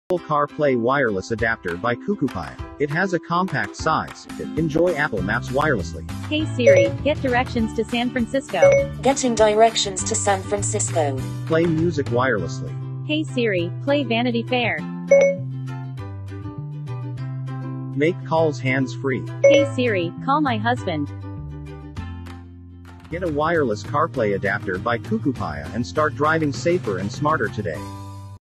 Apple CarPlay wireless adapter by CarPlay. It has a compact size. Enjoy Apple Maps wirelessly. Hey Siri, get directions to San Francisco. Getting directions to San Francisco. Play music wirelessly. Hey Siri, play Vanity Fair. Make calls hands-free. Hey Siri, call my husband. Get a wireless CarPlay adapter by CarPlay and start driving safer and smarter today.